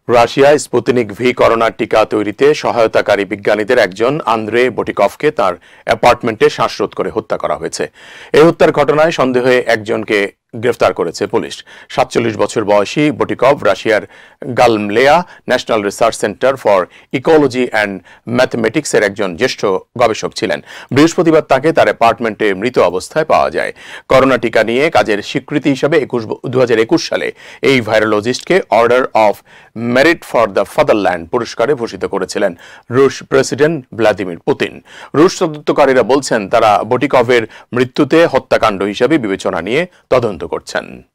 রাশিয়ায় স্পুতনিক V corona টিকা তৈরিতে সহায়তাকারী বিজ্ঞানীদের একজন আন্দ্রে বটিকভকে তার অ্যাপার্টমেন্টে শ্বাসরোধ করে হত্যা করা হয়েছে। এই হত্যার ঘটনায় সন্দেহে একজনকে গ্রেফতার করেছে পুলিশ। ৪৭ বছর বয়সী বটিকভ রাশিয়ার Gamaleya national research centre for ecology and ম্যাথমেটিক্সের একজন জ্যেষ্ঠ গবেষক ছিলেন। বৃহস্পতিবার তাকে তার অ্যাপার্টমেন্টে মৃত অবস্থায় পাওয়া যায়। করোনা টিকা নিয়ে কাজের স্বীকৃতি হিসাবে ২০২১ সালে এই ভাইরোলজিস্টকে order of merit for the fatherland পুরস্কারে ভূষিত করেছিলেন রুশ প্রেসিডেন্ট ভ্লাদিমির পুতিন। রুশ তদন্তকারীরা বলছেন তারা বটিকভের মৃত্যুতে হত্যাকাণ্ড হিসাবে বিবেচনা নিয়ে তদন্ত করছেন।